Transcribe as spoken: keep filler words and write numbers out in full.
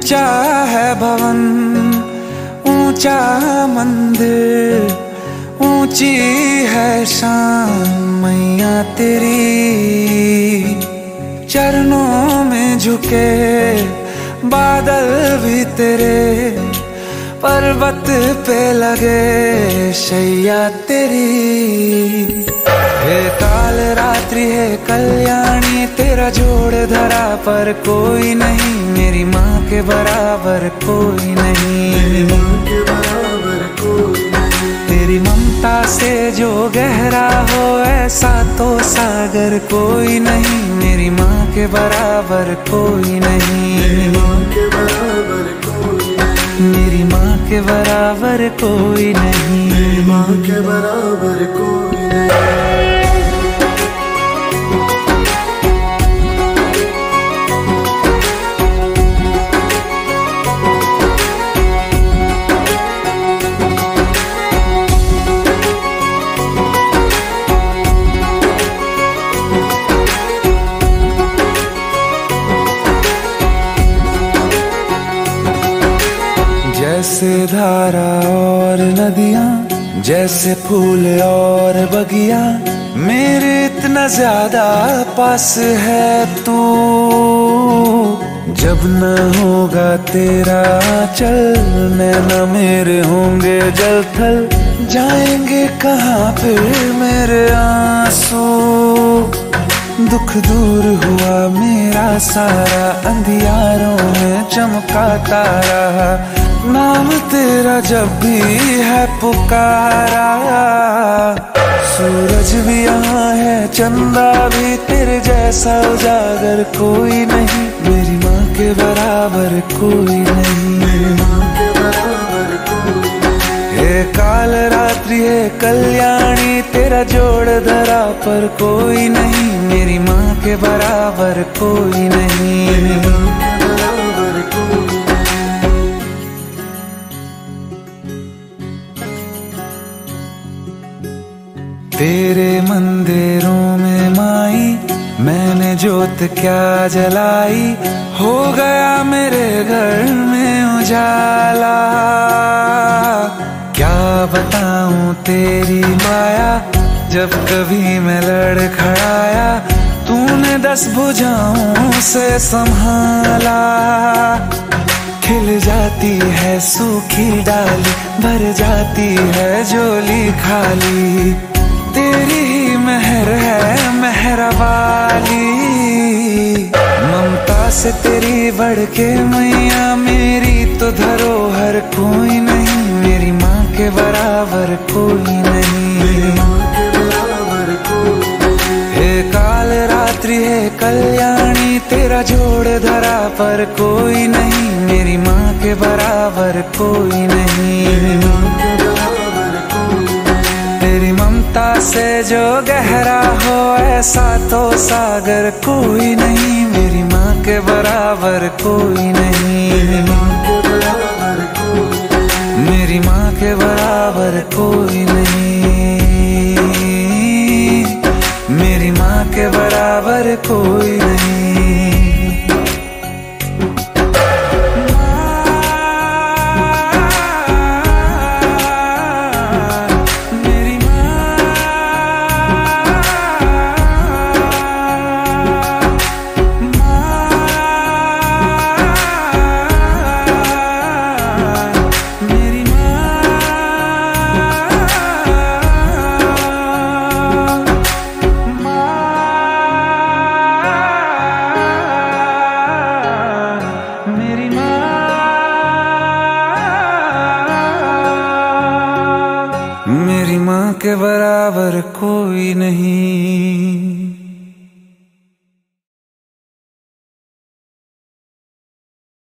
ऊंचा है भवन, ऊंचा मंदिर, ऊंची है शान मैया तेरी। चरणों में झुके बादल भी तेरे, पर्वत पे लगे शैया तेरी। हे काल रात्रि है कल्याणी, तेरा जोड़ धरा पर कोई नहीं, मेरी माँ के बराबर कोई नहीं। मेरी माँ के बराबर कोई नहीं। तेरी ममता से जो गहरा हो ऐसा तो सागर कोई नहीं, मेरी माँ के बराबर कोई नहीं। मेरी माँ के बराबर कोई नहीं। मेरी माँ के बराबर कोई नहीं। मेरी माँ के बराबर कोई नहीं। जैसे धारा और नदियाँ, जैसे फूल और बगिया, मेरे इतना ज्यादा पास है तू। जब न होगा तेरा चल, नैना मेरे होंगे जल थल, जाएंगे कहाँ फिर मेरे आंसू। दुख दूर हुआ मेरा सारा, अंधियारों में चमका तारा, नाम तेरा जब भी है पुकारा। सूरज भी यहाँ है, चंदा भी, तेरे जैसा उजागर कोई नहीं, मेरी माँ के बराबर कोई नहीं। मेरी माँ के बराबर कोई नहीं। हे काल रात्रि है कल्याणी, तेरा जोड़ धरा पर कोई नहीं, मेरी माँ के बराबर कोई नहीं। मेरी माँ के बराबर कोई नहीं। तेरे मंदिरों में माई मैंने जोत क्या जलाई, हो गया मेरे घर में उजाला। क्या बताऊं तेरी माया, जब कभी मैं लड़खड़ाया, तूने दस भुजाओं से संभाला। खिल जाती है सूखी डाली, भर जाती है झोली खाली, तेरी ही मेहर है मेहर वाली। ममता से तेरी बढ़ के मैया, मेरी तो धरोहर कोई नहीं, मेरी माँ के बराबर कोई नहीं। मेरी माँ के बराबर कोई नहीं। हे काल रात्रि है कल्याणी, तेरा जोड़ धरा पर कोई नहीं, मेरी माँ के बराबर कोई नहीं। मेरी माँ के बराबर कोई नहीं। तेरी ममता से जो गहरा हो ऐसा तो सागर कोई नहीं, मेरी माँ के बराबर कोई नहीं। मेरी माँ के बराबर कोई नहीं। मेरी माँ के बराबर कोई नहीं। मेरी माँ के बराबर कोई नहीं। मेरी माँ के बराबर कोई नहीं।